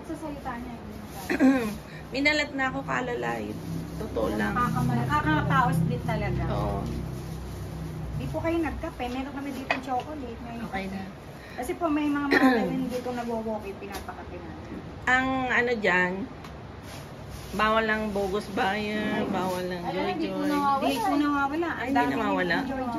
pagsasalita niya. Minalat na ako kalalay. Totoo lang. Nakakataos din talaga. Oo. Di po kayo nagkape. Meron kami dito chocolate. Okay na. Kasi po may mga mga hindi ko nag-walkie, pinapakape natin. Ang ano dyan, bawal lang bogus buyer, bawal lang Hindi po joy-joy. nawawala. Hindi po nawawala. Ay, hindi nawawala.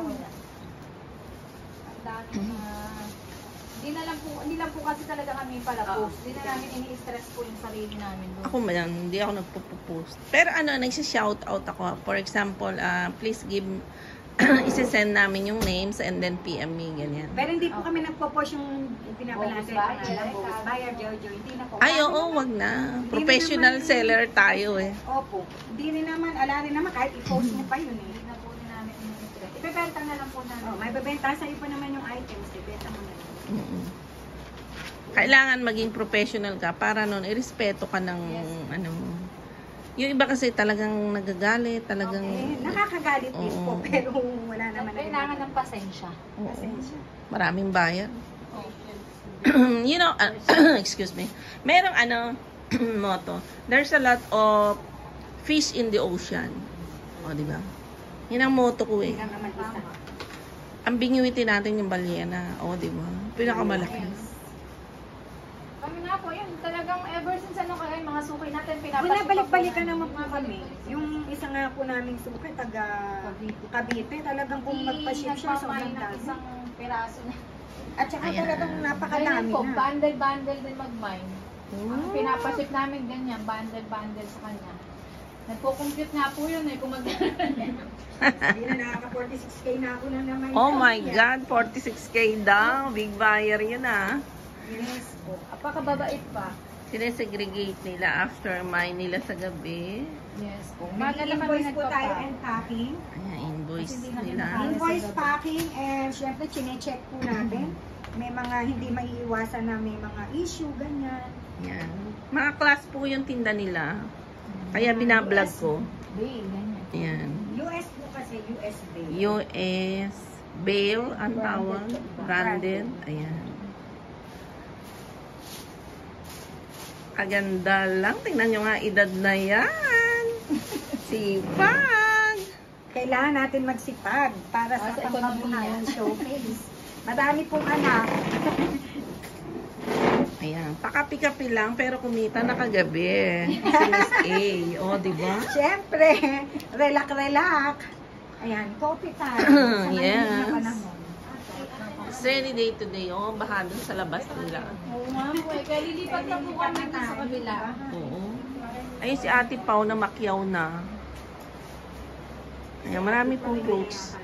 Hindi lang po kasi talaga kami pala post. Hindi na namin ini-stress po yung sarili namin doon. Ako man, hindi ako nagpo-post. Pero ano, nagsishout-out ako. For example, please give, isi-send namin yung names and then PM me, ganyan. Pero hindi po kami nagpo-post yung pinapalasa yung pangalan. Bogus buyer, Jojo. Hindi na po. Ay, oo, wag na. Professional seller tayo eh. Opo. Hindi rin naman, ala rin naman, kahit i-post mo pa yun eh. Hindi na po din namin ini-stress. Ibebenta na lang po namin. Oh, may bebenta sa iyo pa naman yung items. Ibenta mo na lang. Kailangan maging professional ka para nun irespeto ka ng ano mo. Yung iba kasi talagang nagagalit, talagang Nakakagalit din po, pero wala naman. Kailangan ng pasensya. Pasensya. maraming bayad. You know, excuse me. Merong ano motto. There's a lot of fish in the ocean. O, di ba? Yan ang motto ko eh. Hindi lang naman isa. Ang bingwitin natin yung balyena. O, di ba? Pinakamalaki. Kami nga po, yun, talagang ever since ano kaya, yung mga suki natin, pinapasok. Binabalik-balikan naman po kami. Yung isa nga po naming suki, taga Cavite, talagang kung magpa-ship siya, sobrang ng dami. isang piraso na. At saka Ayan. talagang Ganyan napakadami po, na. bundle-bundle din mag-mine. Ang pinapaship namin ganyan, bundle-bundle sa kanya. Nagpo-compute nga po yun eh, kung Hindi na nakaka-46K na ako na naman. Oh my God, 46K daw. Big buyer yun ah. Yes po. apakababait pa. Sinesegregate nila after mine nila sa gabi. Yes po. Mag-invoice po tayo and packing. Ayan, invoice Kasi hindi natin nila. nakaya. Invoice packing and syempre chine-check po natin. May mga hindi maiiwasan na may mga issue, ganyan. Ayan. Mga class po yung tinda nila. Kaya binablog ko. Ganyan. Ayan. US po kasi, US Bay. US Bail ang tawag. Branded. Ayan. Kaganda lang. Tingnan nyo nga edad na yan. Sipag. Kailangan natin magsipag para sa Sa pangkabuhayan showcase. Madami pong anak. Ayan. Pakapi-kapi lang pero kumita na kagabi. Si Miss A. O, diba? Siyempre, relax. Ayan, coffee time. Sa Yes. yes. Panahon. Sunny day today. O, baka dun sa labas nila. Oo nga po eh. Kaya lilipat na po kami dun sa kabila. Oo. Ayun si Ate Pau na makyaw na. Ayan, marami pong clothes.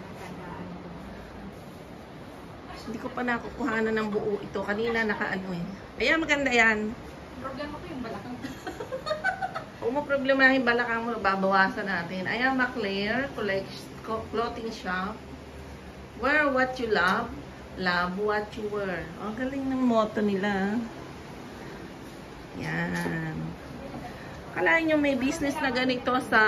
Hindi ko pa nakukuhanan ng buo ito. Kanina nakaano eh. Ayan, maganda yan. Problema ko yung balakang. Kung mo problemahin balakang mo, babawasan natin. Ayan, McClaire Clothing Shop. Wear what you love. Love what you wear. Oh, galing ng motto nila. Yan. Kalahin nyo may business na ganito sa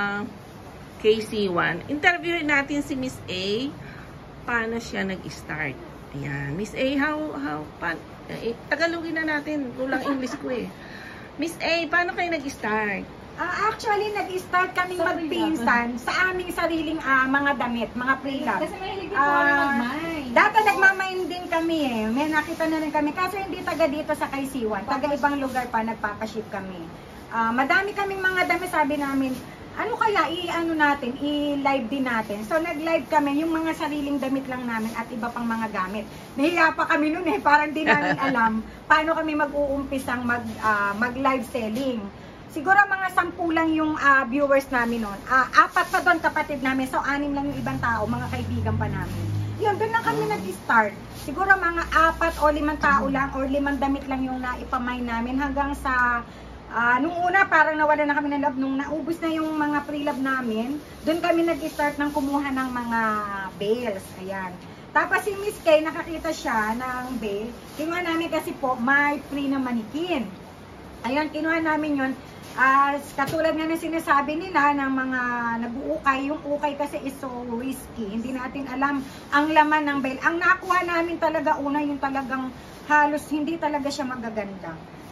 KC1. Interviewin natin si Miss A. Paano siya nag-start? Ayan. Miss A, Tagalogin na natin. Kulang English ko eh. Miss A, paano kayo nag-start? Actually, nag-start kaming magpinsan sa aming sariling mga damit, mga pre-love. Kasi mahilig din po kami mag-mine. Dati nagmamain din kami eh. May nakita na rin kami. Kaso hindi taga dito sa Kaisiwan. Taga ibang lugar pa, nagpapaship kami. Madami kaming mga damit, sabi namin, ano kaya, i-live din natin. So, nag-live kami, yung mga sariling damit lang namin at iba pang mga gamit. Nahiya pa kami nun eh, parang di namin alam paano kami mag-uumpisang mag-live selling. Siguro mga 10 lang yung viewers namin nun. 4 pa doon kapatid namin, so 6 lang yung ibang tao, mga kaibigan pa namin. Yun, doon lang kami nag-start. Siguro mga 4 o 5 tao lang or 5 damit lang yung naipamay namin hanggang sa nung una parang nawala na kami ng love, nung naubos na yung mga pre-love namin, doon kami nag-start ng kumuha ng mga bales. Ayan. Tapos si Miss Kay, nakakita siya ng bale. Kinuha namin kasi po, may free na manikin. Ayan, kinuha namin yun. Katulad nga na sinasabi nila ng mga nag-uukay, yung ukay kasi is so risky. Hindi natin alam ang laman ng bale. Ang nakuha namin talaga una, yung talagang halos hindi talaga siya magaganda.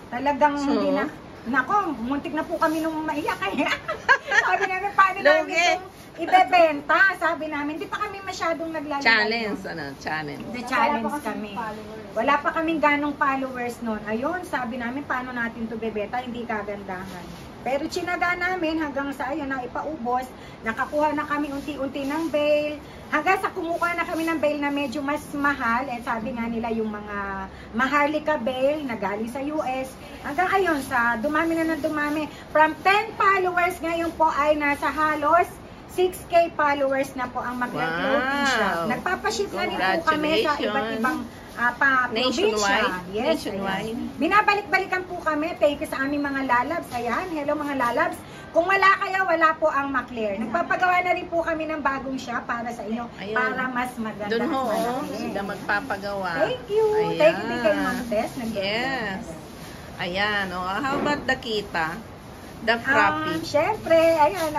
Talagang So? hindi na. Nako, muntik na po kami nung maiyak kaya. Sabi namin, paano namin Lugi. itong ibebenta? Sabi namin, hindi pa kami masyadong naglalagay. Challenge, ano? Challenge. The challenge kami. Wala pa kaming ganong followers noon. Ayun, sabi namin, paano natin to bebenta? Hindi kagandahan. Pero tsinaga namin hanggang sa ayun na ipaubos. Nakakuha na kami unti-unti ng bail. Hanggang sa kumukuha na kami ng bail na medyo mas mahal. Eh sabi nga nila yung mga Maharlika bail na galing sa US. Hanggang ayun, sa dumami na ng dumami. From 10 followers ngayon po ay nasa halos 6K followers na po ang mag-clothing shop. Nagpapaship na rin po kami sa iba't ibang Nationwide. Yes, Nationwide. ayan. Binabalik-balikan po kami. Thank you sa aming mga lalabs. Ayan, hello mga lalabs. Kung wala kayo, wala po ang Maclair. Nagpapagawa na rin po kami ng bagong shop para sa inyo. Ayun. Para mas maganda. Doon ho, at malaki. sila magpapagawa. Thank you. Ayan. Thank you din kay Ma'am Tess. Yes. Ayan, oh. How about the kita? The Frappy. Syempre, ayun,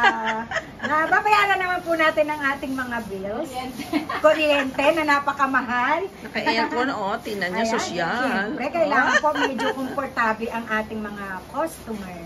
nababayaran naman po natin ang ating mga bills. Kuryente na napakamahal. Naka-aircon, oh. Tingnan niyo, Ayan, sosyal. Siyempre, kailangan po medyo komportable ang ating mga customer.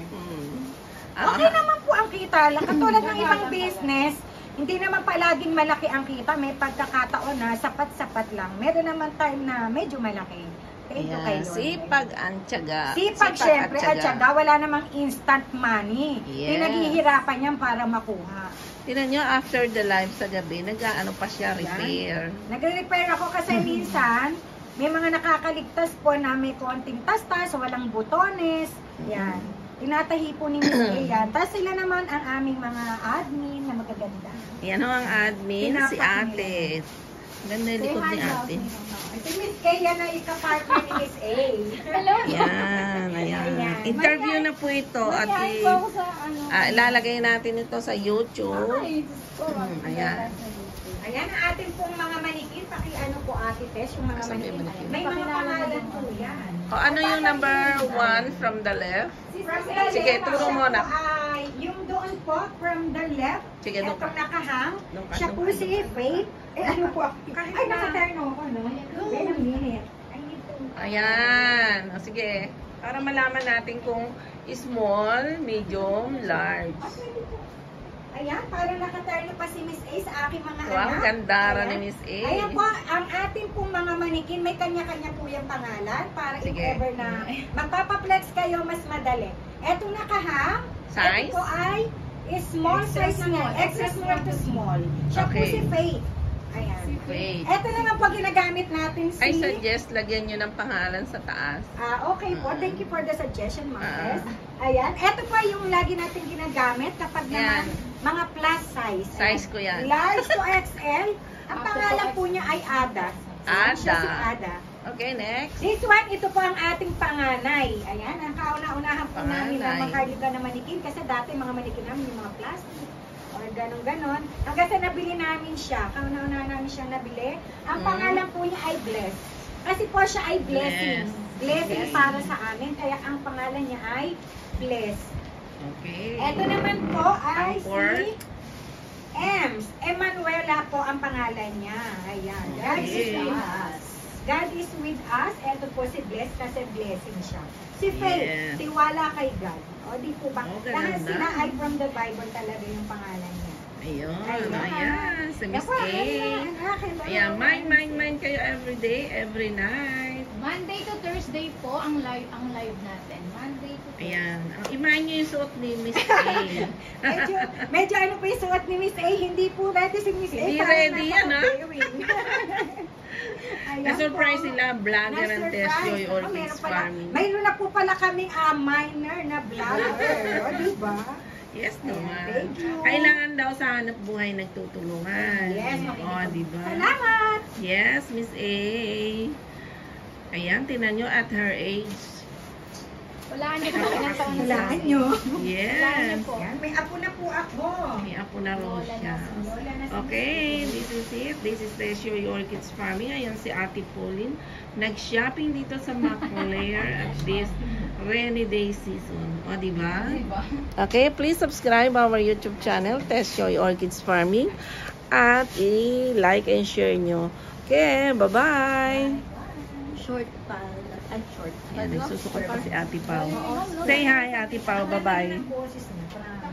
Okay naman po ang kita. Katulad ng ibang business, hindi naman palaging malaki ang kita. May pagkakataon na sapat-sapat lang. Meron naman time na medyo malaki. Thank you kay Lord. Sipag ang tiyaga. Sipag syempre at tiyaga. Wala namang instant money. Yes. Pinaghihirapan yan para makuha. Tingnan nyo, after the live sa gabi, nag-ano pa siya, repair. Nagre-repair ako kasi minsan, may mga nakakaligtas po na may konting tastas, walang butones. Yan. Tinatahi po ni Miss A yan. Tapos sila naman ang aming mga admin na magaganda. Yan ho ang admin, si Pinapak ate. Ganda yung likod ni ate. Si Miss K yan na ika-partner ni Miss A. Hello. Yan, ayan. Ayan. Interview na po ito at Mayayain po ako sa ilalagay natin ito sa YouTube. Ay, Diyos ko. Ayan. Ayan ang ating pong mga manikin. Paki-ano po Ate Tess, yung mga Asan manikin. yung manikin? May mga pangalan po yan. O ano yung number 1 from the left? Sige, turo mo na. Ay, yung doon po, from the left, Sige, doon ka. itong nakahang, Doon ka, siya doon po ka. si Faith. Eh, ano po ako? Ay, nakaterno ako, no? Wait a minute. I need to... Ayan. O sige. Para malaman natin kung small, medium, large. Ayan, parang nakaterno pa si Miss A sa aking mga Wow, anak. ang gandara Ayan. ni Miss A. Ayan po, ang ating pong mga manikin, may kanya-kanya po yung pangalan para if Sige. ever na magpapaplex kayo, mas madali. Etong nakahang, Size? ito po ay small size na, extra small to small. Siya po Okay. si Faith. Ayan. Wait. Ito naman po ginagamit natin si... I suggest lagyan nyo ng pangalan sa taas. Okay po, thank you for the suggestion, Ma'am Ah. Tess. Ayan, ito po yung lagi natin ginagamit kapag naman mga plus size. Size ko yan. Large to XL. Ang pangalan po niya ay Ada. Ada. Siya si Ada. Okay, next. This one, ito po ang ating panganay. Ayan, ang kauna-unahan po namin na Panganay. makarliga na manikin. Kasi dati mga manikin namin yung mga plastic. Or ganon-ganon. Hanggang sa nabili namin siya. Kauna-unahan namin siyang nabili. Ang pangalan po niya ay Bless. Kasi po siya ay blessing. Blessing para sa amin. Kaya ang pangalan niya ay Bless. Okay. Ito naman po ay Ang fourth. si Ems. Emanuela po ang pangalan niya. Ayan. God is Okay. with us. God is with us. Ito po si Bless kasi blessing siya. Si Faith, Yes. tiwala kay God. O di po ba? Oh, Lahat ganda. sila ay from the Bible talaga yung pangalan niya. Ayun, Ayan. ayan. Si Miss Naku, A. ayan, hello. Ayan, mine kayo every day, every night. Monday to Thursday po ang live natin. Monday to Thursday. Ayan. Imahin nyo yung suot ni Miss A. medyo ano po yung suot ni Miss A, hindi po ready si Miss A. Hindi parang ready nasa yan, ha? wearing. Ayan Na-surprise po. sila, vlogger ng Tess Joy Ako, Orchids meron Farming. Mayroon na po pala kaming minor na vlogger. O, diba? Yes naman. Thank you. Kailangan daw sa hanap buhay nagtutulungan. Yes, O, diba? Salamat! Yes, Miss A. Ayan, tinan nyo at her age. Walaan niyo po ilang taon na Hulaan siya. nyo. Walaan Yes. niyo po. Yan, may apo na po ako. May apo na raw Lola siya. na Lola na si Okay, this is it. This is Tess Joy Orchids Farming. Ayan si Ate Pauline. Nag-shopping dito sa Maclair at this rainy day season. O, diba? Diba? Okay, please subscribe our YouTube channel, Tess Joy Orchids Farming. At i-like and share nyo. Okay, bye-bye! Short pala. and short. Ayan, nagsusukat pa si Ate Pao. Say hi, Ate Pau. Bye-bye. Ang boses niya, promise.